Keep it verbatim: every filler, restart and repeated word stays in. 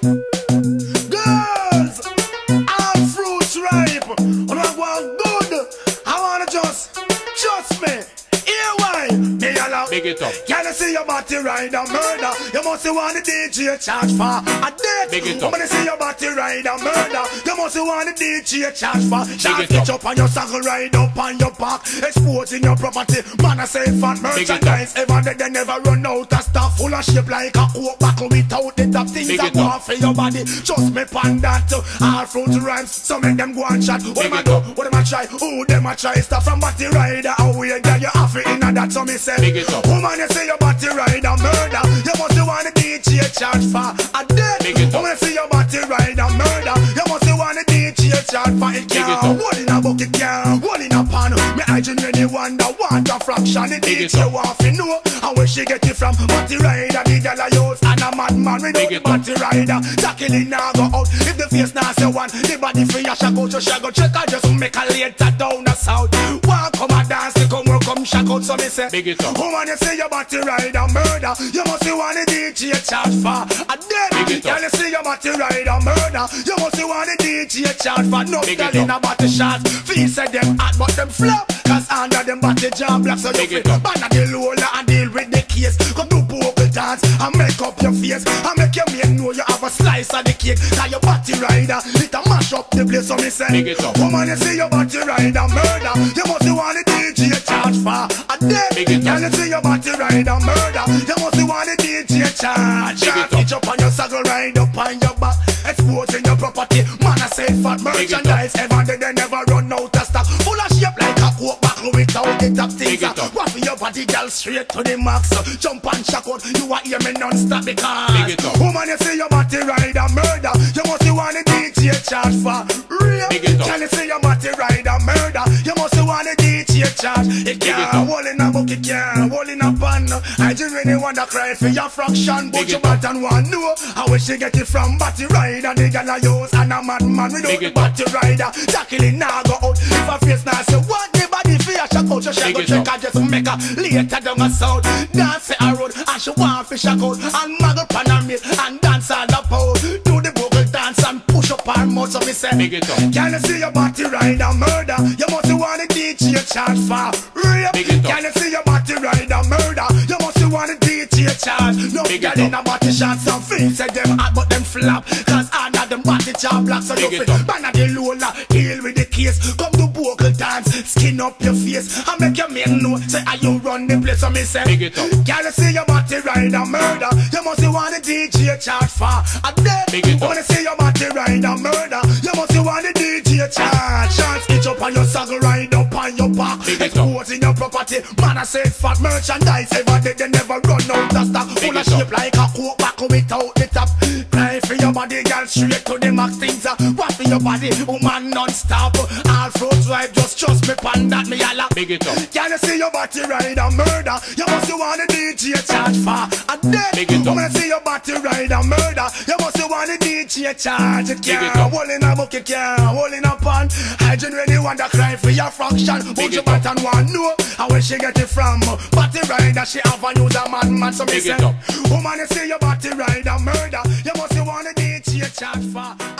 Girls, all fruits ripe. When I want good, I wanna just, trust me. Here why? Me allow. Big it up. Can you see your body ride a murder? You must want the D J charge for a date. Big it up. When you see your body ride a murder, you must want the D J charge for. Shot it up. pitch up on your saddle, ride up on your back, exposing your property. Man, I say fat merchandise. Ever they, they never run out of stuff. Full of shape like a coke buckle without the top. Things Big that it go up. for your body. Trust me, pan that. All fruit rhymes, so make them go and chat. What Big them a it do? up. What them a try? Who them a try? Stuff from body rider away. Girl, you have it in a that, so me say. Big it up. Woman, you say your body ride a murder. You must want the D J charge for a death. Big it up. Woman, you say your body ride a murder. You must want the D J charge for it. Big it Can't up. hold in a bucket, can't hold in a pan. Me I genuinely wonder what a fraction the Big D it J up. want to know. And where she get it from? Body rider, the girl I use, and a madman without Big the it up. body rider. Tackling now go out. If the face now say one, the body free a shag out, so shag out. Check out just make a later down the south. One come a dance, they come work, come shag out. So me say, Big it up. woman, you say your body ride a murder. You must want the D J charge for a death. Big it up. Can you see your body ride a murder? You must want the D J charge for no Big girl it in a up. body shots. Feel say them hot but them flop. Cause under them body jam black. So you Big it feel up. ban the lola and deal with the case. Come do vocal dance and make up your face. And make your man know you have a slice of the cake. Cause your body rider, it a mash up the place. So me say, Big it up. woman, you see your body ride a murder. You must want the D J charge for a death. Big it up. Can you see your body ride a murder? You must want the D J charge. Big it up. Pitch up on your saddle, ride up on your back, exposing your property. Man, I say fat Big it up. merchandise. Ever they, they never run out of stock. Full of shape like a coke buckle without the top things. Big it up. Rough your body, girl, straight to the max. Jump and shock out, you are hear me non-stop because Big it up. woman, you see your body ride a murder. You must want the D J charge for real. Big it up. Can you see your body ride a murder? You must want the D J charge. It Big it can't up. hold in a bucket, can't hold in a pan. I just really wanna cry for your fraction, but Big you it up. button one know how where she get it from. Body rider, the girl I use, and a madman without Big the it up. body rider. Tackling now go out. If a face now say what the body fear, she go to she Big go it check up. and just make her later down a south. Dance a road and she want fish a coat and muggle pan her meat and dance all the pole. Do the vocal dance and push up her mouth. So me say, Big it up. can you see your body rider murder? You must want the D J charge for rape. Big it up. Can you see your body rider murder? You must want the D J charge. No Big girl it in up. a body shot. Some feet say them hot but them flap. Cause under them body job black. So Big you it fit up. man of the lola, deal with the case. Come to vocal dance, skin up your face and make your men know. Say how you run the place. So me say, Big it up. can you see your body rider murder? You must want the D J charge for a death. Big it up. Wanna see your body rider murder? You must want the D J charge. Chance itch up on your saddle, ride up on your back, Big it up. exposing your property. Man, I say fat merchandise. Ever did they never run out of stock. Big Full of it up. shape like a coke buckle without the top. Cry for your body, girl, straight to the max. Things are rough for your body, woman non-stop. All fruits ripe, just trust me, pan that me yalla. Big it up. Can you see your body ride a murder? You must want the D J charge for a death. Big it up. Wanna see your body ride a murder? You must want the D J charge. It Big it can't up. hold in a bucket, can't hold in a pan. I genuinely wonder cry for your fraction. But Big you it up. button one know how where she get it from. Body rider, she have a use a madman. So me Big say, it up. woman, you see your body ride a murder? You must want the D J charge for